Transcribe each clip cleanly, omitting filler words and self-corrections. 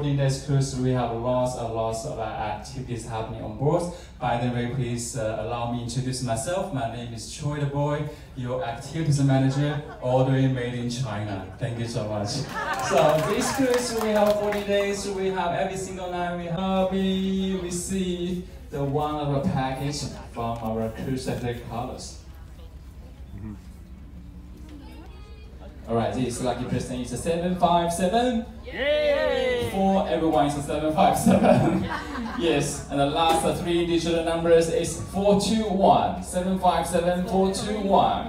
14 days cruise, we have lots of activities happening on board. By the way, please allow me to introduce myself. My name is Choi the Boy, your activities manager, all the way made in China. Thank you so much. So this cruise, we have 40 days. We have every single night we receive the one of a package from our cruise executive colors. Alright, this lucky person is a 757. Yay! For everyone is a 757. Yes, and the last three digit numbers is 421. 757 421.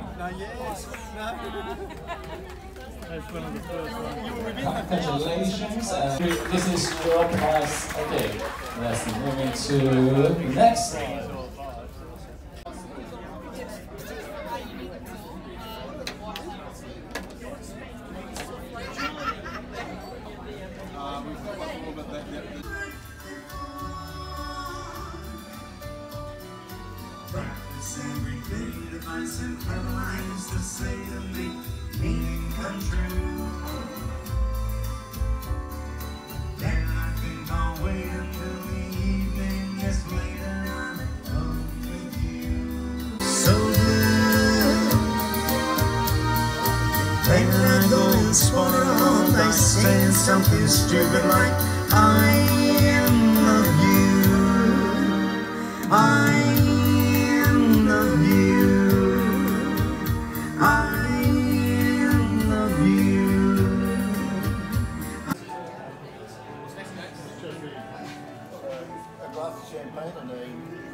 Congratulations. This is your prize. Okay, let's move into the next one. Every day device and clever lines to say to me, meaning come true. Then I think I'll wait until the evening gets later. I'm home with you. So good. Later I go and sport on by saying something stupid like I love you. I love you. A glass of champagne and a